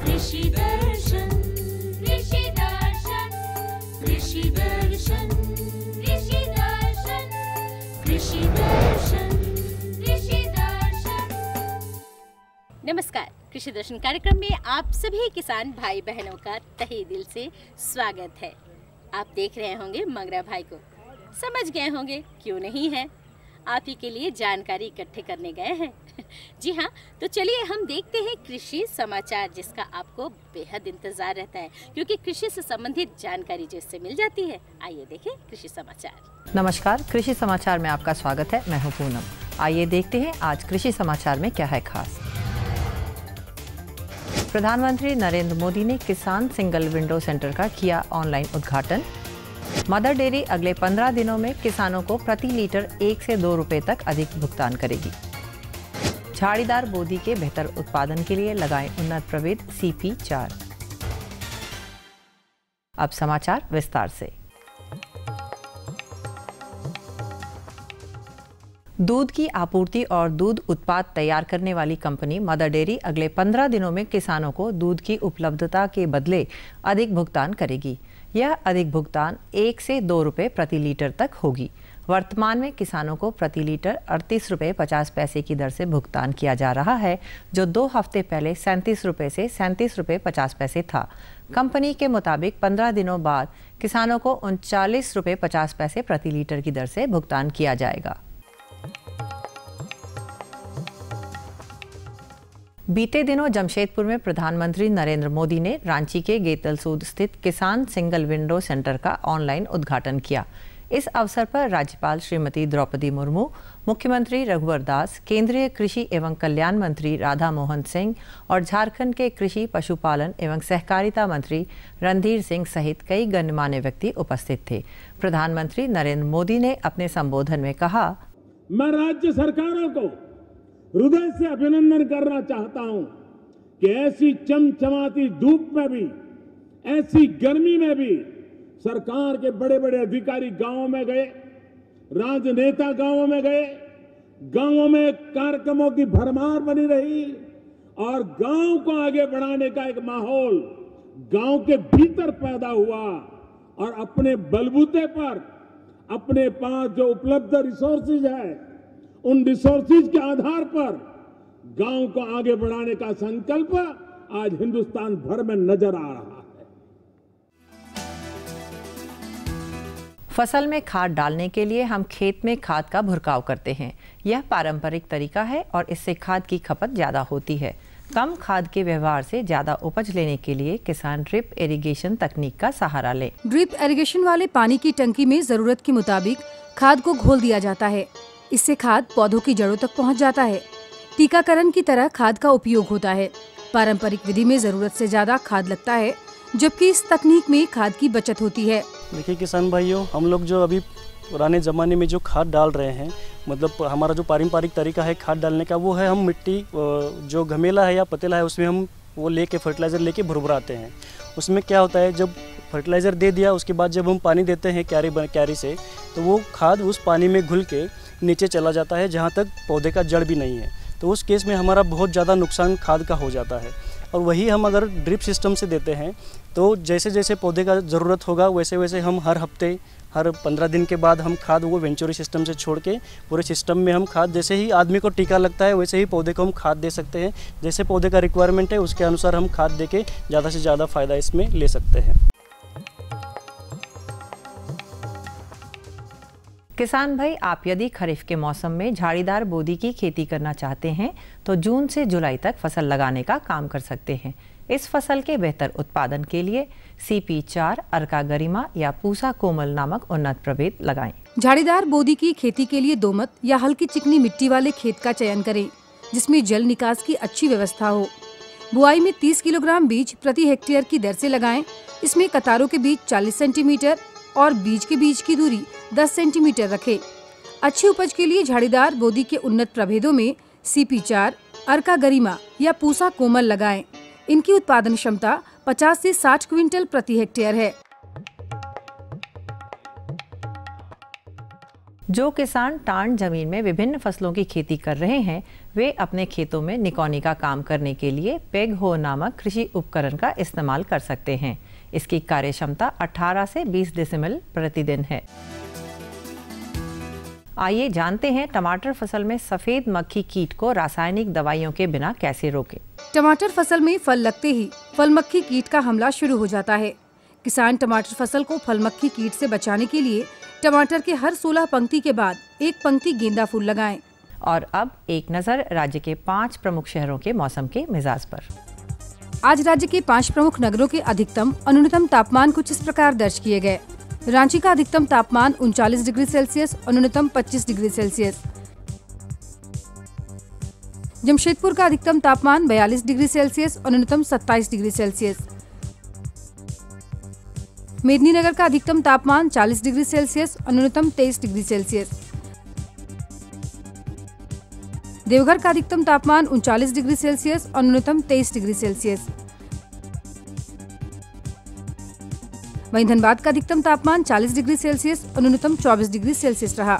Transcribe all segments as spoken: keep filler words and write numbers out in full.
कृषि दर्शन कृषि दर्शन कृषि दर्शन कृषि दर्शन कृषि दर्शन कृषि दर्शन। नमस्कार, कृषि दर्शन कार्यक्रम में आप सभी किसान भाई बहनों का तहे दिल से स्वागत है। आप देख रहे होंगे मंगरा भाई को, समझ गए होंगे क्यों नहीं है, आप ही के लिए जानकारी इकट्ठे करने गए हैं। जी हाँ, तो चलिए हम देखते हैं कृषि समाचार, जिसका आपको बेहद इंतजार रहता है क्योंकि कृषि से संबंधित जानकारी जिससे मिल जाती है। आइए देखें कृषि समाचार। नमस्कार, कृषि समाचार में आपका स्वागत है। मैं हूं पूनम। आइए देखते हैं आज कृषि समाचार में क्या है खास। प्रधानमंत्री नरेंद्र मोदी ने किसान सिंगल विंडो सेंटर का किया ऑनलाइन उद्घाटन। मदर डेयरी अगले पंद्रह दिनों में किसानों को प्रति लीटर एक से दो रुपए तक अधिक भुगतान करेगी। झाड़ीदार बोदी के बेहतर उत्पादन के लिए लगाएं उन्नत प्रभेद सी पी चार। अब समाचार विस्तार से। दूध की आपूर्ति और दूध उत्पाद तैयार करने वाली कंपनी मदर डेयरी अगले पंद्रह दिनों में किसानों को दूध की उपलब्धता के बदले अधिक भुगतान करेगी। यह अधिक भुगतान एक से दो रुपये प्रति लीटर तक होगी। वर्तमान में किसानों को प्रति लीटर अड़तीस रुपये पचास पैसे की दर से भुगतान किया जा रहा है, जो दो हफ्ते पहले सैंतीस रुपये से सैंतीस रुपये पचास पैसे था। कंपनी के मुताबिक पंद्रह दिनों बाद किसानों को उनचालीस रुपये पचास पैसे प्रति लीटर की दर से भुगतान किया जाएगा। बीते दिनों जमशेदपुर में प्रधानमंत्री नरेंद्र मोदी ने रांची के गेतलसूद स्थित किसान सिंगल विंडो सेंटर का ऑनलाइन उद्घाटन किया। इस अवसर पर राज्यपाल श्रीमती द्रौपदी मुर्मू, मुख्यमंत्री रघुवर दास, केंद्रीय कृषि एवं कल्याण मंत्री राधा मोहन सिंह और झारखंड के कृषि, पशुपालन एवं सहकारिता मंत्री रणधीर सिंह सहित कई गणमान्य व्यक्ति उपस्थित थे। प्रधानमंत्री नरेंद्र मोदी ने अपने संबोधन में कहा, मैं राज्य सरकारों को हृदय से अभिनंदन करना चाहता हूं कि ऐसी चमचमाती धूप में भी, ऐसी गर्मी में भी सरकार के बड़े बड़े अधिकारी गांवों में गए, राजनेता गांवों में गए, गांवों में कार्यक्रमों की भरमार बनी रही और गांव को आगे बढ़ाने का एक माहौल गांव के भीतर पैदा हुआ और अपने बलबूते पर, अपने पास जो उपलब्ध रिसोर्सेज है, उन रिसोर्सेज के आधार पर गांव को आगे बढ़ाने का संकल्प आज हिंदुस्तान भर में नजर आ रहा है। फसल में खाद डालने के लिए हम खेत में खाद का भुरकाव करते हैं। यह पारंपरिक तरीका है और इससे खाद की खपत ज्यादा होती है। कम खाद के व्यवहार से ज्यादा उपज लेने के लिए किसान ड्रिप इरिगेशन तकनीक का सहारा लें। ड्रिप इरिगेशन वाले पानी की टंकी में जरूरत के मुताबिक खाद को घोल दिया जाता है। इससे खाद पौधों की जड़ों तक पहुंच जाता है। टीकाकरण की तरह खाद का उपयोग होता है। पारंपरिक विधि में जरूरत से ज्यादा खाद लगता है, जबकि इस तकनीक में खाद की बचत होती है। देखिए किसान भाइयों, हम लोग जो अभी पुराने ज़माने में जो खाद डाल रहे हैं, मतलब हमारा जो पारंपरिक तरीका है खाद डालने का, वो है हम मिट्टी जो घमेला है या पतेला है उसमें हम वो लेके फर्टिलाइज़र लेके भुरभुराते हैं। उसमें क्या होता है, जब फर्टिलाइज़र दे दिया उसके बाद जब हम पानी देते हैं क्यारी क्यारी से, तो वो खाद उस पानी में घुल के नीचे चला जाता है जहाँ तक पौधे का जड़ भी नहीं है। तो उस केस में हमारा बहुत ज़्यादा नुकसान खाद का हो जाता है। और वही हम अगर ड्रिप सिस्टम से देते हैं तो जैसे जैसे पौधे का ज़रूरत होगा वैसे वैसे हम हर हफ्ते, हर पंद्रह दिन के बाद हम खाद वो वेंचुरी सिस्टम से छोड़ के पूरे सिस्टम में हम खाद, जैसे ही आदमी को टीका लगता है वैसे ही पौधे को हम खाद दे सकते हैं। जैसे पौधे का रिक्वायरमेंट है उसके अनुसार हम खाद दे के ज़्यादा से ज़्यादा फ़ायदा इसमें ले सकते हैं। किसान भाई, आप यदि खरीफ के मौसम में झाड़ीदार बोदी की खेती करना चाहते हैं तो जून से जुलाई तक फसल लगाने का काम कर सकते हैं। इस फसल के बेहतर उत्पादन के लिए सी पी चार, अर्का गरिमा या पूसा कोमल नामक उन्नत प्रभेद लगाएं। झाड़ीदार बोदी की खेती के लिए दोमट या हल्की चिकनी मिट्टी वाले खेत का चयन करें, जिसमें जल निकास की अच्छी व्यवस्था हो। बुआई में तीस किलोग्राम बीज प्रति हेक्टेयर की दर से लगाएं। इसमें कतारों के बीच चालीस सेंटीमीटर और बीज के बीच की दूरी दस सेंटीमीटर रखें। अच्छी उपज के लिए झाड़ीदार बोदी के उन्नत प्रभेदों में सी पी चार, अर्का गरिमा या पूसा कोमल लगाएं। इनकी उत्पादन क्षमता पचास से साठ क्विंटल प्रति हेक्टेयर है। जो किसान टांड जमीन में विभिन्न फसलों की खेती कर रहे हैं, वे अपने खेतों में निकौनी का काम करने के लिए पेग हो नामक कृषि उपकरण का इस्तेमाल कर सकते हैं। इसकी कार्य क्षमता अठारह से बीस डेसिबल प्रतिदिन है। आइए जानते हैं टमाटर फसल में सफेद मक्खी कीट को रासायनिक दवाइयों के बिना कैसे रोकें। टमाटर फसल में फल लगते ही फल मक्खी कीट का हमला शुरू हो जाता है। किसान टमाटर फसल को फल मक्खी कीट से बचाने के लिए टमाटर के हर सोलह पंक्ति के बाद एक पंक्ति गेंदा फूल लगाएं। और अब एक नजर राज्य के पाँच प्रमुख शहरों के मौसम के मिजाज पर। आज राज्य के पाँच प्रमुख नगरों के अधिकतम और न्यूनतम तापमान कुछ इस प्रकार दर्ज किए गए। रांची का अधिकतम तापमान उनचालीस डिग्री सेल्सियस और न्यूनतम पच्चीस डिग्री सेल्सियस। जमशेदपुर का अधिकतम तापमान बयालीस डिग्री सेल्सियस और न्यूनतम सत्ताईस डिग्री सेल्सियस। मेदिनीनगर का अधिकतम तापमान चालीस डिग्री सेल्सियस और न्यूनतम तेईस डिग्री सेल्सियस। देवघर का अधिकतम तापमान उनचालीस डिग्री सेल्सियस और न्यूनतम तेईस डिग्री सेल्सियस। वहीं धनबाद का अधिकतम तापमान चालीस डिग्री सेल्सियस और न्यूनतम चौबीस डिग्री सेल्सियस रहा।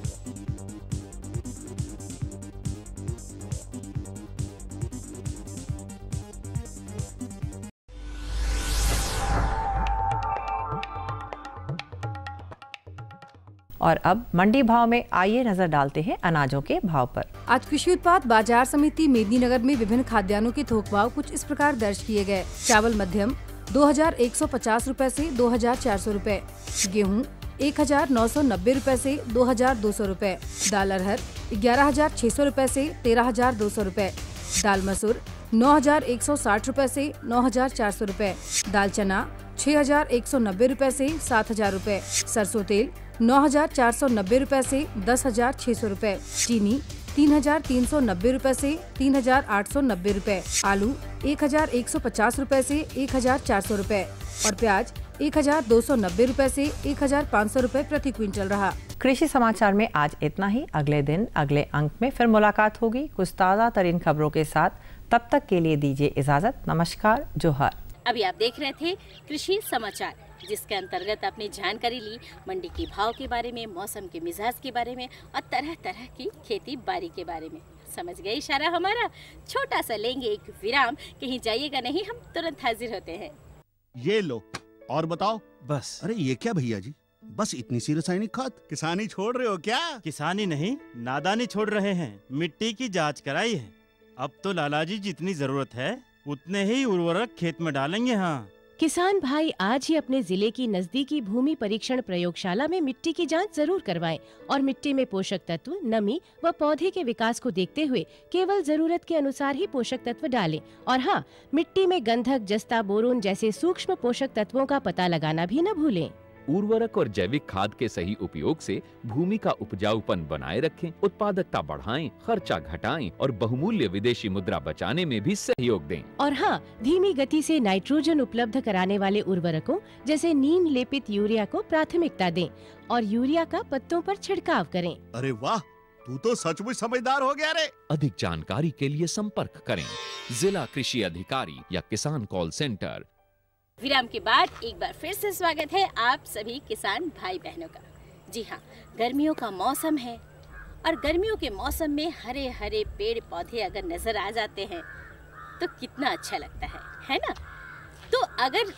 और अब मंडी भाव में आइए नजर डालते हैं अनाजों के भाव पर। आज कृषि उत्पाद बाजार समिति मेदिनीनगर में विभिन्न खाद्यान्नों के थोक भाव कुछ इस प्रकार दर्ज किए गए। चावल मध्यम दो हजार एक सौ पचास रूपए से दो हजार चार सौ रूपए, गेहूँ एक हजार नौ सौ नब्बे रूपए से दो हजार दो सौ रूपए, दाल अरहर ग्यारह हजार छह सौ रूपए से तेरह हजार दो सौ रूपए, दाल मसूर नौ हजार एक सौ साठ रूपए से नौ हजार चार सौ रूपए, दाल चना छह हजार एक सौ नब्बे रूपए से सात हजार रूपए, सरसों तेल नौ हजार चार सौ नब्बे रूपए से दस हजार छह सौ रूपए, चीनी तीन हजार तीन सौ नब्बे रूपए से तीन हजार आठ सौ नब्बे रूपए, आलू एक हजार एक सौ पचास रूपए से एक हजार चार सौ रूपए और प्याज एक हजार दो सौ नब्बे रूपए से एक हजार पाँच सौ रूपए प्रति क्विंटल रहा। कृषि समाचार में आज इतना ही। अगले दिन अगले अंक में फिर मुलाकात होगी कुछ ताज़ा तरीन खबरों के साथ। तब तक के लिए दीजिए इजाजत। नमस्कार, जोहार। अभी आप देख रहे थे कृषि समाचार, जिसके अंतर्गत आपने जानकारी ली मंडी के भाव के बारे में, मौसम के मिजाज के बारे में और तरह तरह की खेती बाड़ी के बारे में। समझ गए इशारा हमारा? छोटा सा लेंगे एक विराम, कहीं जाइएगा नहीं, हम तुरंत हाजिर होते हैं। ये लो और बताओ। बस। अरे ये क्या भैया जी, बस इतनी सी रासायनिक खाद? किसानी छोड़ रहे हो क्या? किसानी नहीं, नादानी छोड़ रहे हैं। मिट्टी की जांच कराई है। अब तो लालाजी जितनी जरूरत है उतने ही उर्वरक खेत में डालेंगे। हाँ, किसान भाई आज ही अपने जिले की नजदीकी भूमि परीक्षण प्रयोगशाला में मिट्टी की जांच जरूर करवाएं और मिट्टी में पोषक तत्व, नमी व पौधे के विकास को देखते हुए केवल जरूरत के अनुसार ही पोषक तत्व डालें। और हाँ, मिट्टी में गंधक, जस्ता, बोरोन जैसे सूक्ष्म पोषक तत्वों का पता लगाना भी न भूलें। उर्वरक और जैविक खाद के सही उपयोग से भूमि का उपजाऊपन बनाए रखें, उत्पादकता बढ़ाएं, खर्चा घटाएं और बहुमूल्य विदेशी मुद्रा बचाने में भी सहयोग दें। और हाँ, धीमी गति से नाइट्रोजन उपलब्ध कराने वाले उर्वरकों जैसे नीम लेपित यूरिया को प्राथमिकता दें और यूरिया का पत्तों पर छिड़काव करें। अरे वाह, तू तो सचमुच समझदार हो गया रे। अधिक जानकारी के लिए संपर्क करें जिला कृषि अधिकारी या किसान कॉल सेंटर। विराम के बाद एक बार फिर से स्वागत है आप सभी किसान भाई बहनों का। जी हाँ, गर्मियों का मौसम है और गर्मियों के मौसम में हरे हरे पेड़ पौधे अगर नजर आ जाते हैं तो कितना अच्छा लगता है, है ना? तो अगर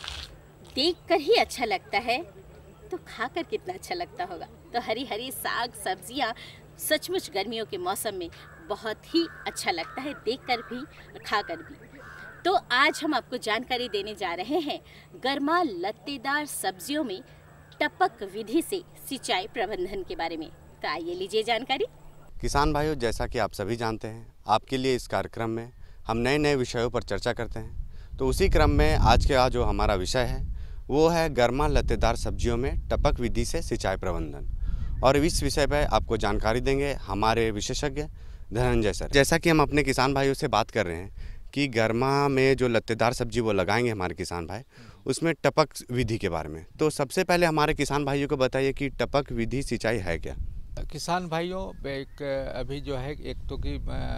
देखकर ही अच्छा लगता है तो खाकर कितना अच्छा लगता होगा। तो हरी हरी साग सब्जियां सचमुच गर्मियों के मौसम में बहुत ही अच्छा लगता है, देखकर भी और खाकर भी। तो आज हम आपको जानकारी देने जा रहे हैं गर्मा लत्तेदार सब्जियों में टपक विधि से सिंचाई प्रबंधन के बारे में। तो आइए लीजिए जानकारी। किसान भाइयों, जैसा कि आप सभी जानते हैं, आपके लिए इस कार्यक्रम में हम नए नए विषयों पर चर्चा करते हैं। तो उसी क्रम में आज का जो हमारा विषय है वो है गर्मा लत्तेदार सब्जियों में टपक विधि से सिंचाई प्रबंधन। और इस विषय पर आपको जानकारी देंगे हमारे विशेषज्ञ धनंजय सर। जैसा कि हम अपने किसान भाइयों से बात कर रहे हैं कि गर्मा में जो लत्तेदार सब्जी वो लगाएंगे हमारे किसान भाई, उसमें टपक विधि के बारे में। तो सबसे पहले हमारे किसान भाइयों को बताइए कि टपक विधि सिंचाई है क्या? किसान भाइयों, एक अभी जो है एक तो कि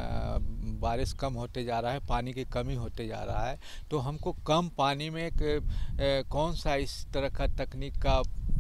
बारिश कम होते जा रहा है, पानी की कमी होते जा रहा है, तो हमको कम पानी में एक, कौन सा इस तरह का तकनीक का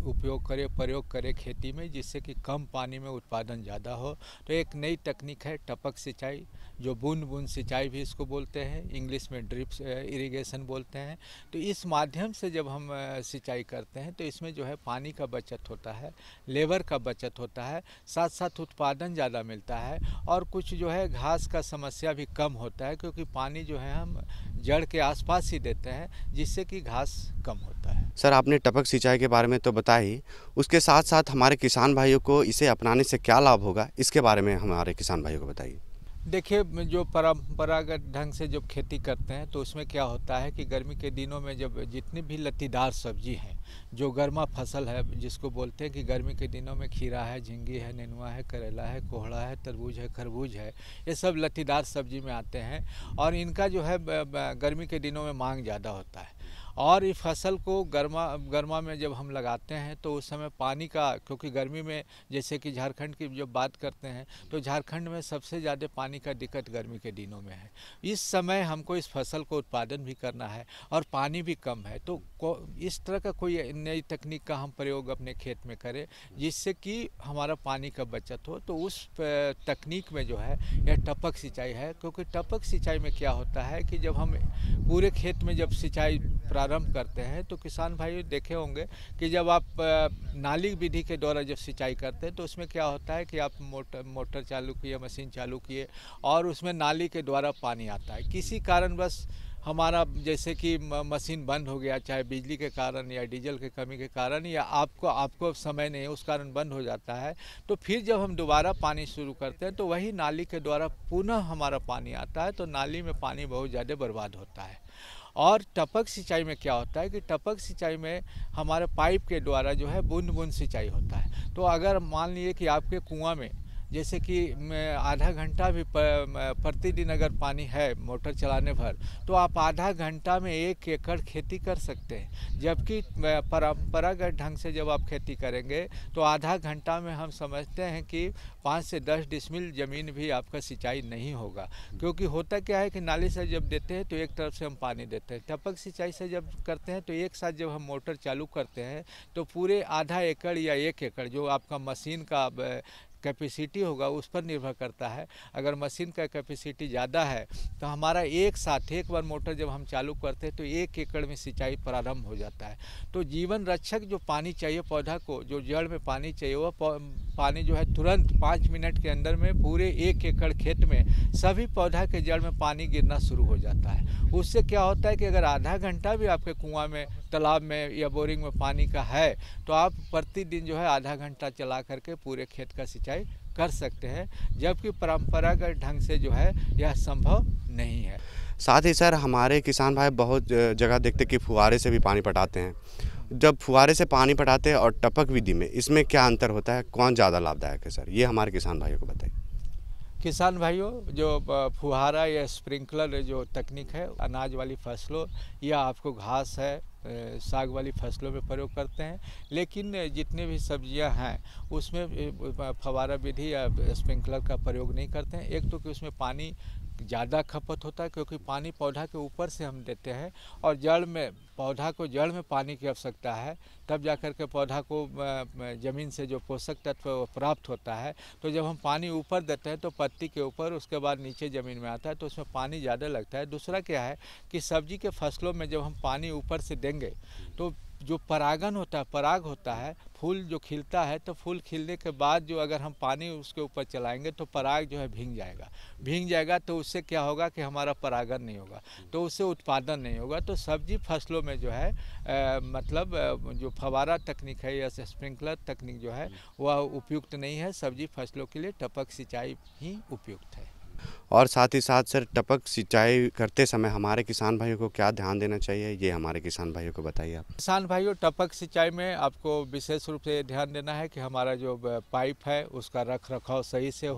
उपयोग करें, प्रयोग करें खेती में, जिससे कि कम पानी में उत्पादन ज़्यादा हो। तो एक नई तकनीक है टपक सिंचाई, जो बूंद बूंद सिंचाई भी इसको बोलते हैं, इंग्लिश में ड्रिप इरिगेशन बोलते हैं। तो इस माध्यम से जब हम सिंचाई करते हैं तो इसमें जो है पानी का बचत होता है, लेबर का बचत होता है, साथ साथ उत्पादन ज़्यादा मिलता है और कुछ जो है घास का समस्या भी कम होता है, क्योंकि पानी जो है हम जड़ के आसपास ही देते हैं, जिससे कि घास कम होता है। सर, आपने टपक सिंचाई के बारे में तो बताया ही, उसके साथ साथ हमारे किसान भाइयों को इसे अपनाने से क्या लाभ होगा, इसके बारे में हमारे किसान भाइयों को बताइए। देखिए, जो परंपरागत ढंग से जब खेती करते हैं तो उसमें क्या होता है कि गर्मी के दिनों में जब जितनी भी लत्तीदार सब्जी हैं, जो गर्मा फसल है जिसको बोलते हैं कि गर्मी के दिनों में खीरा है, झींगी है, नेनुआ है, करेला है, कोहड़ा है, तरबूज है, खरबूज है, ये सब लत्तीदार सब्जी में आते हैं और इनका जो है गर्मी के दिनों में मांग ज़्यादा होता है। और इस फसल को गर्मा गर्मा में जब हम लगाते हैं तो उस समय पानी का, क्योंकि गर्मी में जैसे कि झारखंड की जब बात करते हैं तो झारखंड में सबसे ज़्यादा पानी का दिक्कत गर्मी के दिनों में है। इस समय हमको इस फसल को उत्पादन भी करना है और पानी भी कम है, तो इस तरह का कोई नई तकनीक का हम प्रयोग अपने खेत में करें जिससे कि हमारा पानी का बचत हो। तो उस तकनीक में जो है यह टपक सिंचाई है, क्योंकि टपक सिंचाई में क्या होता है कि जब हम पूरे खेत में जब सिंचाई प्रारंभ करते हैं तो किसान भाई देखे होंगे कि जब आप नाली विधि के द्वारा जब सिंचाई करते हैं तो उसमें क्या होता है कि आप मोटर मोटर चालू किए, मशीन चालू किए और उसमें नाली के द्वारा पानी आता है। किसी कारणवश हमारा जैसे कि मशीन बंद हो गया, चाहे बिजली के कारण या डीजल के कमी के कारण या आपको आपको समय नहीं है उस कारण बंद हो जाता है, तो फिर जब हम दोबारा पानी शुरू करते हैं तो वही नाली के द्वारा पुनः हमारा पानी आता है, तो नाली में पानी बहुत ज़्यादा बर्बाद होता है। और टपक सिंचाई में क्या होता है कि टपक सिंचाई में हमारे पाइप के द्वारा जो है बूंद बूंद सिंचाई होता है। तो अगर मान लीजिए कि आपके कुआं में जैसे कि आधा घंटा भी प्रतिदिन अगर पानी है मोटर चलाने भर, तो आप आधा घंटा में एक एकड़ खेती कर सकते हैं। जबकि परंपरागत ढंग से जब आप खेती करेंगे तो आधा घंटा में हम समझते हैं कि पाँच से दस डिसमिल ज़मीन भी आपका सिंचाई नहीं होगा। क्योंकि होता क्या है कि नाली से जब देते हैं तो एक तरफ से हम पानी देते हैं, टपक सिंचाई से जब करते हैं तो एक साथ जब हम मोटर चालू करते हैं तो पूरे आधा एकड़ या एक एकड़ जो आपका मशीन का कैपेसिटी होगा उस पर निर्भर करता है। अगर मशीन का कैपेसिटी ज़्यादा है तो हमारा एक साथ एक बार मोटर जब हम चालू करते हैं तो एक एकड़ में सिंचाई प्रारंभ हो जाता है। तो जीवन रक्षक जो पानी चाहिए पौधा को, जो जड़ में पानी चाहिए, वह पानी जो है तुरंत पाँच मिनट के अंदर में पूरे एक एकड़ खेत में सभी पौधा के जड़ में पानी गिरना शुरू हो जाता है। उससे क्या होता है कि अगर आधा घंटा भी आपके कुआं में, तालाब में या बोरिंग में पानी का है तो आप प्रतिदिन जो है आधा घंटा चला करके पूरे खेत का सिंचाई कर सकते हैं, जबकि परंपरागत ढंग से जो है यह संभव नहीं है। साथ ही सर, हमारे किसान भाई बहुत जगह देखते कि फुहारे से भी पानी पटाते हैं। जब फुहारे से पानी पटाते हैं और टपक विधि में, इसमें क्या अंतर होता है, कौन ज़्यादा लाभदायक है सर, ये हमारे किसान भाइयों को बताइए। किसान भाइयों, जो फुहारा या स्प्रिंकलर जो तकनीक है अनाज वाली फसलों या आपको घास है साग वाली फसलों में प्रयोग करते हैं, लेकिन जितने भी सब्जियां हैं उसमें फवारा विधि या स्प्रिंकलर का प्रयोग नहीं करते हैं। एक तो कि उसमें पानी ज़्यादा खपत होता है, क्योंकि पानी पौधा के ऊपर से हम देते हैं और जड़ में पौधा को जड़ में पानी की आवश्यकता है, तब जाकर के पौधा को ज़मीन से जो पोषक तत्व प्राप्त होता है। तो जब हम पानी ऊपर देते हैं तो पत्ती के ऊपर, उसके बाद नीचे ज़मीन में आता है, तो उसमें पानी ज़्यादा लगता है। दूसरा क्या है कि सब्जी के फसलों में जब हम पानी ऊपर से देंगे तो जो परागन होता है, पराग होता है, फूल जो खिलता है, तो फूल खिलने के बाद जो अगर हम पानी उसके ऊपर चलाएंगे तो पराग जो है भीग जाएगा भीग जाएगा तो उससे क्या होगा कि हमारा परागन नहीं होगा, तो उससे उत्पादन नहीं होगा। तो सब्जी फसलों में जो है आ, मतलब जो फवारा तकनीक है या स्प्रिंकलर तकनीक जो है वह उपयुक्त नहीं है। सब्जी फसलों के लिए टपक सिंचाई ही उपयुक्त है। और साथ ही साथ सर, टपक सिंचाई करते समय हमारे किसान भाइयों को क्या ध्यान देना चाहिए, ये हमारे किसान भाइयों को बताइए आप। किसान भाइयों, टपक सिंचाई में आपको विशेष रूप से ध्यान देना है कि हमारा जो पाइप है उसका रख रखाव सही से हो,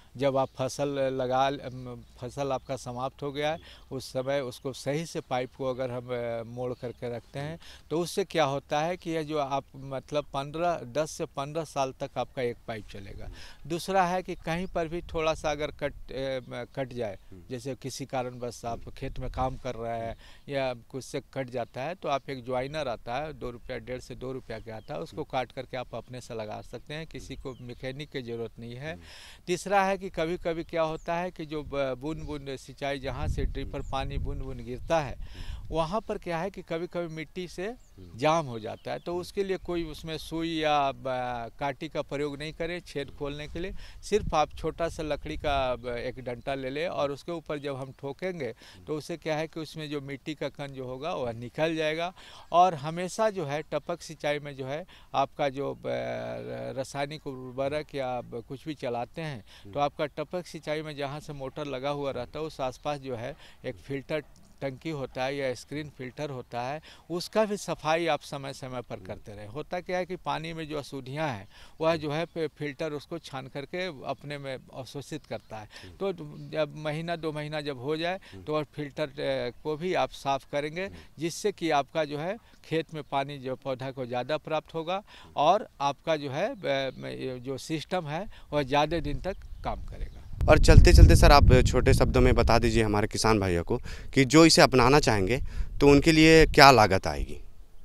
जब आप फसल लगा फसल आपका समाप्त हो गया है उस समय उसको सही से पाइप को अगर हम मोड़ करके रखते हैं तो उससे क्या होता है कि यह जो आप मतलब पंद्रह दस से पंद्रह साल तक आपका एक पाइप चलेगा। दूसरा है कि कहीं पर भी थोड़ा सा अगर कट कट जाए, जैसे किसी कारणवश आप खेत में काम कर रहे हैं या कुछ से कट जाता है तो आप एक ज्वाइनर आता है दो रुपया डेढ़ से दो रुपया का आता है, उसको काट करके आप अपने से लगा सकते हैं, किसी को मैकेनिक की ज़रूरत नहीं है। तीसरा है कि कभी कभी क्या होता है कि जो बूंद बूंद सिंचाई जहाँ से ड्रिपर पानी बूंद बूंद गिरता है वहाँ पर क्या है कि कभी कभी मिट्टी से जाम हो जाता है, तो उसके लिए कोई उसमें सुई या काटी का प्रयोग नहीं करें छेद खोलने के लिए। सिर्फ आप छोटा सा लकड़ी का एक डंटा ले लें और उसके ऊपर जब हम ठोकेंगे तो उससे क्या है कि उसमें जो मिट्टी का कण जो होगा वह निकल जाएगा। और हमेशा जो है टपक सिंचाई में जो है आपका जो रासायनिक उर्वरक या कुछ भी चलाते हैं तो आपका टपक सिंचाई में जहाँ से मोटर लगा हुआ रहता है उस आसपास जो है एक फिल्टर टंकी होता है या स्क्रीन फिल्टर होता है, उसका भी सफाई आप समय समय पर करते रहे। होता क्या है कि पानी में जो अशुद्धियाँ हैं वह जो है फिल्टर उसको छान करके अपने में अवशोषित करता है, तो जब महीना दो महीना जब हो जाए तो और फिल्टर को भी आप साफ़ करेंगे जिससे कि आपका जो है खेत में पानी जो पौधा को ज़्यादा प्राप्त होगा और आपका जो है जो सिस्टम है वह ज़्यादा दिन तक काम करेगा। और चलते चलते सर आप छोटे शब्दों में बता दीजिए हमारे किसान भाइयों को कि जो इसे अपनाना चाहेंगे तो उनके लिए क्या लागत आएगी।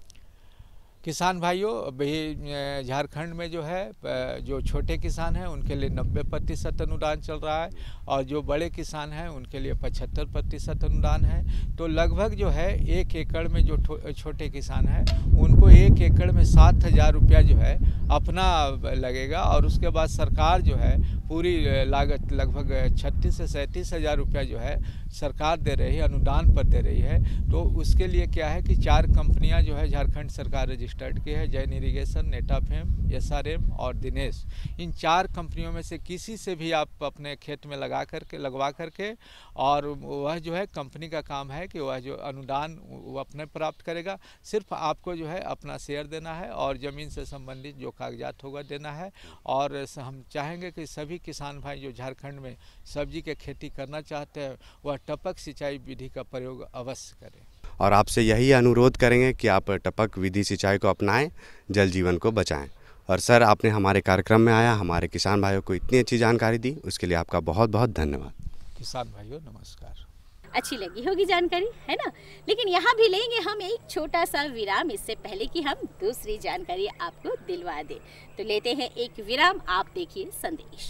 किसान भाइयों भी झारखंड में जो है जो छोटे किसान हैं उनके लिए नब्बे प्रतिशत अनुदान चल रहा है और जो बड़े किसान हैं उनके लिए पचहत्तर प्रतिशत अनुदान है। तो लगभग जो है एक एकड़ में जो छोटे किसान हैं उनको एक एकड़ में सात हज़ार रुपया जो है अपना लगेगा और उसके बाद सरकार जो है पूरी लागत लगभग छत्तीस से सैंतीस हज़ार रुपया जो है सरकार दे रही है, अनुदान पर दे रही है। तो उसके लिए क्या है कि चार कंपनियां जो है झारखंड सरकार रजिस्टर्ड की है, जैन इरिगेशन, नेटाफेम, एसआरएम और दिनेश। इन चार कंपनियों में से किसी से भी आप अपने खेत में लगा करके लगवा करके और वह जो है कंपनी का काम है कि वह जो अनुदान वो अपने प्राप्त करेगा। सिर्फ आपको जो है अपना शेयर देना है और ज़मीन से संबंधित जो कागजात होगा देना है। और हम चाहेंगे कि सभी किसान भाई जो झारखंड में सब्जी के खेती करना चाहते हैं वह टपक सिंचाई विधि का प्रयोग अवश्य करें। और आपसे यही अनुरोध करेंगे कि आप टपक विधि सिंचाई को अपनाएं, जल जीवन को बचाएं। और सर आपने हमारे कार्यक्रम में आया हमारे किसान भाइयों को इतनी अच्छी जानकारी दी, उसके लिए आपका बहुत बहुत धन्यवाद। किसान भाइयों नमस्कार। अच्छी लगी होगी जानकारी, है ना? लेकिन यहाँ भी लेंगे हम एक छोटा सा विराम, इससे पहले कि हम दूसरी जानकारी आपको दिलवा दें। तो लेते हैं एक विराम, आप देखिए संदेश।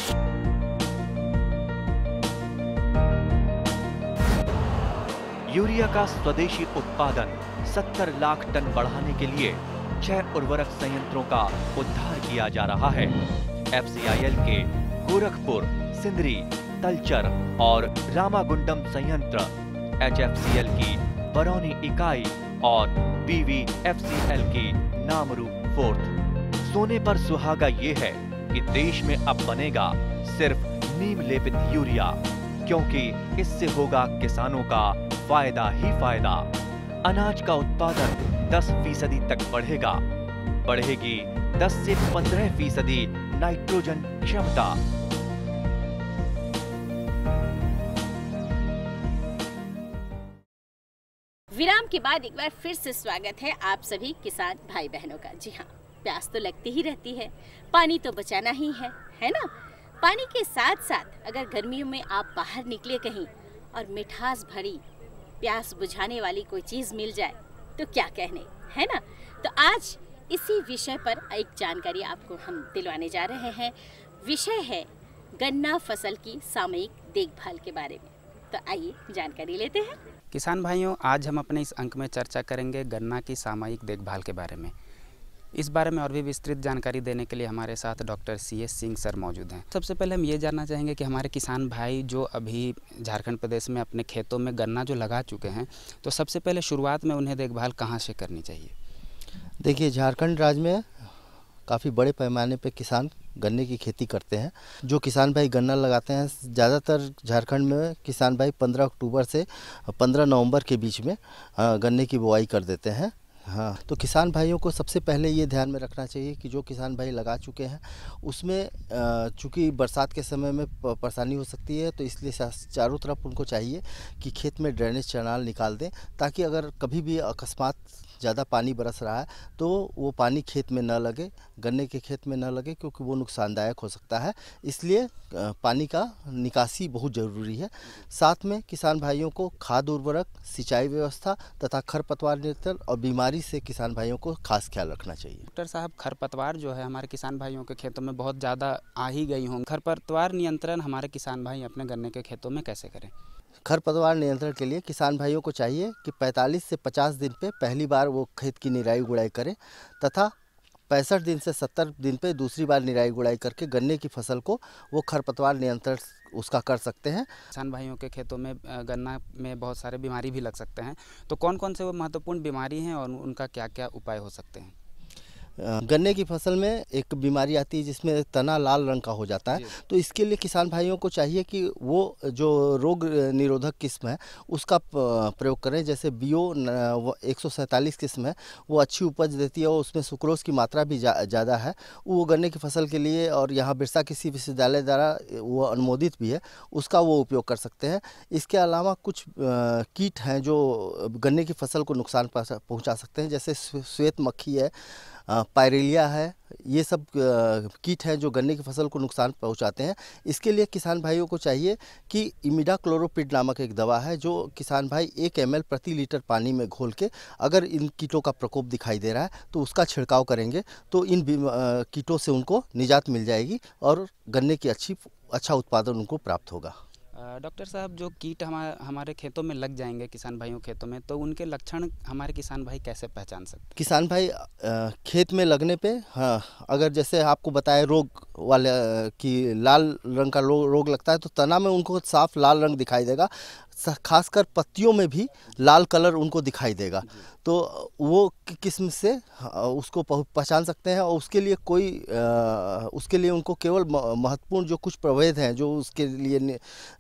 यूरिया का स्वदेशी उत्पादन सत्तर लाख टन बढ़ाने के लिए छह उर्वरक संयंत्रों का उद्धार किया जा रहा है। एफ सी आई एल के गोरखपुर, सिंदरी, तलचर और रामागुंडम संयंत्र, एच एफ सी एल की बरौनी इकाई और B V F C L की नामरू फोर्थ। सोने पर सुहागा ये है कि देश में अब बनेगा सिर्फ नीम लेपित यूरिया, क्योंकि इससे होगा किसानों का फायदा ही फायदा। अनाज का उत्पादन दस फीसदी तक बढ़ेगा, बढ़ेगी दस से पंद्रह फीसदी नाइट्रोजन क्षमता। विराम के बाद एक बार फिर से स्वागत है आप सभी किसान भाई बहनों का। जी हाँ, प्यास तो लगती ही रहती है, पानी तो बचाना ही है, है ना? पानी के साथ साथ अगर गर्मियों में आप बाहर निकले कहीं और मिठास भरी प्यास बुझाने वाली कोई चीज़ मिल जाए तो क्या कहने, है ना? तो आज इसी विषय पर एक जानकारी आपको हम दिलवाने जा रहे हैं। विषय है गन्ना फसल की सामयिक देखभाल के बारे में। तो आइए जानकारी लेते हैं। किसान भाइयों, आज हम अपने इस अंक में चर्चा करेंगे गन्ना की सामयिक देखभाल के बारे में। इस बारे में और भी विस्तृत जानकारी देने के लिए हमारे साथ doctor C S Singh sir मौजूद हैं। सबसे पहले हम ये जानना चाहेंगे कि हमारे किसान भाई जो अभी झारखंड प्रदेश में अपने खेतों में गन्ना जो लगा चुके हैं, तो सबसे पहले शुरुआत में उन्हें देखभाल कहाँ से करनी चाहिए? देखिए, झारखंड राज्य में काफ़ी बड़े पैमाने पे किसान गन्ने की खेती करते हैं। जो किसान भाई गन्ना लगाते हैं, ज़्यादातर झारखंड में किसान भाई पंद्रह अक्टूबर से पंद्रह नवंबर के बीच में गन्ने की बुआई कर देते हैं। हाँ, तो किसान भाइयों को सबसे पहले ये ध्यान में रखना चाहिए कि जो किसान भाई लगा चुके हैं उसमें चूँकि बरसात के समय में परेशानी हो सकती है, तो इसलिए चारों तरफ उनको चाहिए कि खेत में ड्रेनेज चैनल निकाल दें, ताकि अगर कभी भी अकस्मात ज़्यादा पानी बरस रहा है तो वो पानी खेत में न लगे, गन्ने के खेत में न लगे, क्योंकि वो नुकसानदायक हो सकता है। इसलिए पानी का निकासी बहुत ज़रूरी है। साथ में किसान भाइयों को खाद उर्वरक, सिंचाई व्यवस्था तथा खरपतवार नियंत्रण और बीमारी से किसान भाइयों को खास ख्याल रखना चाहिए। डॉक्टर साहब, खरपतवार जो है हमारे किसान भाइयों के खेतों में बहुत ज़्यादा आ ही गई होंगी। खरपतवार नियंत्रण हमारे किसान भाई अपने गन्ने के खेतों में कैसे करें? खरपतवार नियंत्रण के लिए किसान भाइयों को चाहिए कि पैंतालीस से पचास दिन पे पहली बार वो खेत की निराई गुड़ाई करें तथा पैंसठ दिन से सत्तर दिन पे दूसरी बार निराई गुड़ाई करके गन्ने की फसल को वो खरपतवार नियंत्रण उसका कर सकते हैं। किसान भाइयों के खेतों में गन्ना में बहुत सारे बीमारी भी लग सकते हैं, तो कौन कौन से वो महत्वपूर्ण बीमारी हैं और उनका क्या क्या उपाय हो सकते हैं? गन्ने की फसल में एक बीमारी आती है जिसमें तना लाल रंग का हो जाता है, तो इसके लिए किसान भाइयों को चाहिए कि वो जो रोग निरोधक किस्म है उसका प्रयोग करें। जैसे बियो एक सौ सैंतालीस किस्म है, वो अच्छी उपज देती है और उसमें सुक्रोज की मात्रा भी ज़्यादा है। वो गन्ने की फसल के लिए और यहाँ बिरसा कृषि विश्वविद्यालय द्वारा वो अनुमोदित भी है, उसका वो उपयोग कर सकते हैं। इसके अलावा कुछ कीट हैं जो गन्ने की फसल को नुकसान पहुँचा सकते हैं, जैसे श्वेत मक्खी है, पायरेलिया है, ये सब कीट हैं जो गन्ने की फसल को नुकसान पहुंचाते हैं। इसके लिए किसान भाइयों को चाहिए कि इमिडाक्लोरोपिड नामक एक दवा है जो किसान भाई एक एम एल प्रति लीटर पानी में घोल के अगर इन कीटों का प्रकोप दिखाई दे रहा है तो उसका छिड़काव करेंगे तो इन कीटों से उनको निजात मिल जाएगी और गन्ने की अच्छी अच्छा उत्पादन उनको प्राप्त होगा। डॉक्टर साहब, जो कीट हमारे हमारे खेतों में लग जाएंगे किसान भाइयों खेतों में, तो उनके लक्षण हमारे किसान भाई कैसे पहचान सकते हैं? किसान भाई खेत में लगने पे, हाँ, अगर जैसे आपको बताया रोग वाले कि लाल रंग का रोग लगता है तो तना में उनको साफ लाल रंग दिखाई देगा, खासकर पत्तियों में भी लाल कलर उनको दिखाई देगा, तो वो किस्म से उसको पहचान सकते हैं। और उसके लिए कोई उसके लिए उनको केवल महत्वपूर्ण जो कुछ प्रभेद हैं जो उसके लिए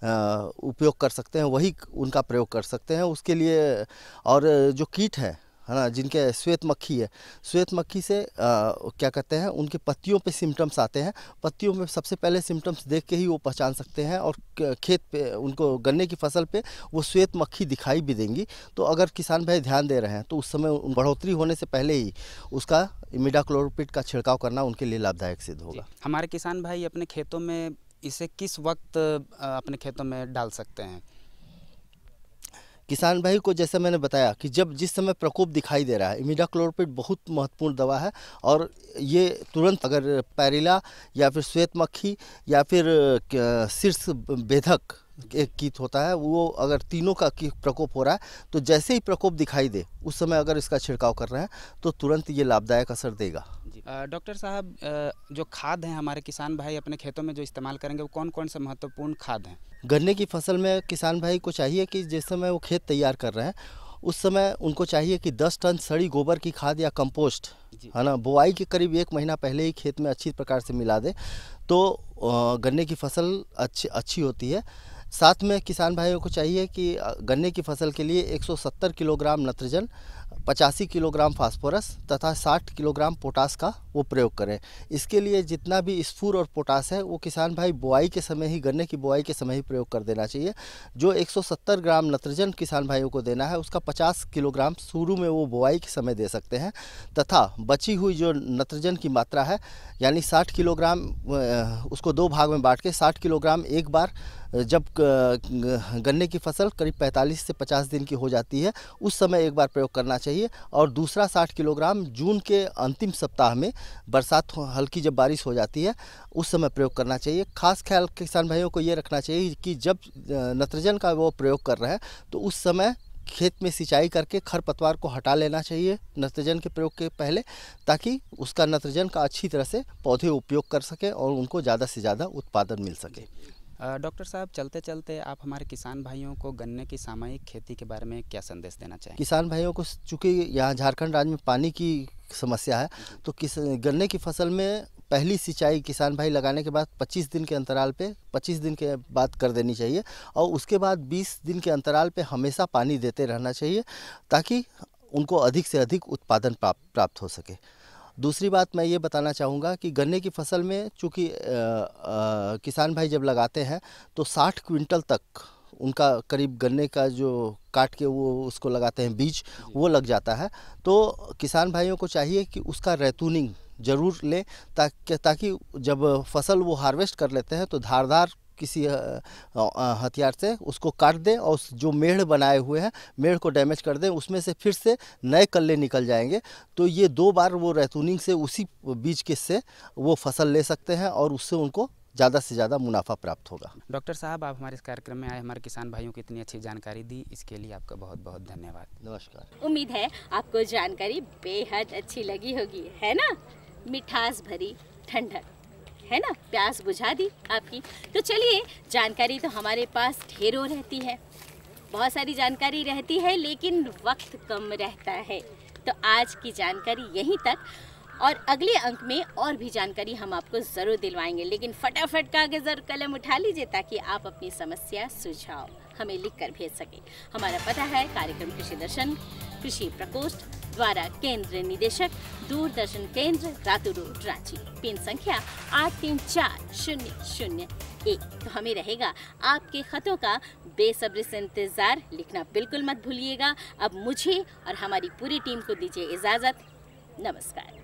उपयोग कर सकते हैं वही उनका प्रयोग कर सकते हैं उसके लिए। और जो कीट है है ना, जिनके श्वेत मक्खी है, श्वेत मक्खी से आ, क्या कहते हैं, उनके पत्तियों पे सिम्टम्स आते हैं। पत्तियों में सबसे पहले सिम्टम्स देख के ही वो पहचान सकते हैं और खेत पे उनको गन्ने की फसल पे वो श्वेत मक्खी दिखाई भी देंगी। तो अगर किसान भाई ध्यान दे रहे हैं तो उस समय बढ़ोतरी होने से पहले ही उसका इमिडाक्लोरोपिड का छिड़काव करना उनके लिए लाभदायक सिद्ध होगा। हमारे किसान भाई अपने खेतों में इसे किस वक्त अपने खेतों में डाल सकते हैं? किसान भाई को जैसे मैंने बताया कि जब जिस समय प्रकोप दिखाई दे रहा है, इमिडाक्लोरोपिड बहुत महत्वपूर्ण दवा है और ये तुरंत अगर पैरेला या फिर श्वेत मक्खी या फिर शीर्ष बेधक एक कीट होता है, वो अगर तीनों का प्रकोप हो रहा है तो जैसे ही प्रकोप दिखाई दे उस समय अगर इसका छिड़काव कर रहे हैं तो तुरंत ये लाभदायक असर देगा। डॉक्टर साहब, जो खाद हैं हमारे किसान भाई अपने खेतों में जो इस्तेमाल करेंगे वो कौन कौन से महत्वपूर्ण खाद हैं? गन्ने की फसल में किसान भाई को चाहिए कि जिस समय वो खेत तैयार कर रहे हैं उस समय उनको चाहिए कि दस टन सड़ी गोबर की खाद या कंपोस्ट, है ना, बुआई के करीब एक महीना पहले ही खेत में अच्छी प्रकार से मिला दे तो गन्ने की फसल अच्छी अच्छी होती है। साथ में किसान भाइयों को चाहिए कि गन्ने की फसल के लिए एक सौ सत्तर किलोग्राम नाइट्रोजन, पचासी किलोग्राम फास्फोरस तथा साठ किलोग्राम पोटास का वो प्रयोग करें। इसके लिए जितना भी स्फूर और पोटास है वो किसान भाई बुआई के समय ही, गन्ने की बुआई के समय ही प्रयोग कर देना चाहिए। जो एक सौ सत्तर ग्राम नाइट्रोजन किसान भाइयों को देना है उसका पचास किलोग्राम शुरू में वो बुआई के समय दे सकते हैं तथा बची हुई जो नाइट्रोजन की मात्रा है यानी साठ किलोग्राम उसको दो भाग में बांट के साठ किलोग्राम एक बार जब गन्ने की फसल करीब पैंतालीस से पचास दिन की हो जाती है उस समय एक बार प्रयोग करना चाहिए और दूसरा साठ किलोग्राम जून के अंतिम सप्ताह में बरसात हल्की जब बारिश हो जाती है उस समय प्रयोग करना चाहिए। खास ख्याल किसान भाइयों को ये रखना चाहिए कि जब नाइट्रोजन का वो प्रयोग कर रहे हैं तो उस समय खेत में सिंचाई करके खरपतवार को हटा लेना चाहिए नाइट्रोजन के प्रयोग के पहले, ताकि उसका नाइट्रोजन का अच्छी तरह से पौधे उपयोग कर सकें और उनको ज़्यादा से ज़्यादा उत्पादन मिल सके। डॉक्टर साहब, चलते चलते आप हमारे किसान भाइयों को गन्ने की सामयिक खेती के बारे में क्या संदेश देना चाहेंगे? किसान भाइयों को, चूँकि यहाँ झारखंड राज्य में पानी की समस्या है तो किस गन्ने की फसल में पहली सिंचाई किसान भाई लगाने के बाद पच्चीस दिन के अंतराल पे पच्चीस दिन के बाद कर देनी चाहिए और उसके बाद बीस दिन के अंतराल पे हमेशा पानी देते रहना चाहिए ताकि उनको अधिक से अधिक उत्पादन प्राप्त प्राप्त हो सके। दूसरी बात मैं ये बताना चाहूँगा कि गन्ने की फसल में चूँकि किसान भाई जब लगाते हैं तो साठ क्विंटल तक उनका करीब गन्ने का जो काट के वो उसको लगाते हैं बीज, वो लग जाता है। तो किसान भाइयों को चाहिए कि उसका रैतूनिंग ज़रूर लें ताकि ताकि जब फसल वो हार्वेस्ट कर लेते हैं तो धारदार किसी हथियार से उसको काट दें और जो मेढ़ बनाए हुए हैं मेढ़ को डैमेज कर दें, उसमें से फिर से नए कल्ले निकल जाएंगे। तो ये दो बार वो रैतूनिंग से उसी बीज के से वो फसल ले सकते हैं और उससे उनको ज़्यादा से ज़्यादा मुनाफा प्राप्त होगा। डॉक्टर साहब, आप हमारे इस कार्यक्रम में आए, हमारे किसान भाइयों को इतनी अच्छी जानकारी दी, इसके लिए आपका बहुत बहुत धन्यवाद। नमस्कार। उम्मीद है आपको जानकारी बेहद अच्छी लगी होगी, है ना? मिठास भरी ठंडक, है ना? प्यास बुझा दी आपकी। तो चलिए, जानकारी तो हमारे पास ढेरों रहती है, बहुत सारी जानकारी रहती है, लेकिन वक्त कम रहता है। तो आज की जानकारी यहीं तक, और अगले अंक में और भी जानकारी हम आपको ज़रूर दिलवाएंगे। लेकिन फटाफट कागज़ और कलम उठा लीजिए ताकि आप अपनी समस्या सुझाव हमें लिख कर भेज सकें। हमारा पता है कार्यक्रम कृषि दर्शन, कृषि प्रकोष्ठ द्वारा केंद्र निदेशक, दूरदर्शन केंद्र, रातू रोड, रांची। पिन संख्या आठ तीन चार शून्य शून्य एक। तो हमें रहेगा आपके खतों का बेसब्री से इंतज़ार। लिखना बिल्कुल मत भूलिएगा। अब मुझे और हमारी पूरी टीम को दीजिए इजाज़त। नमस्कार।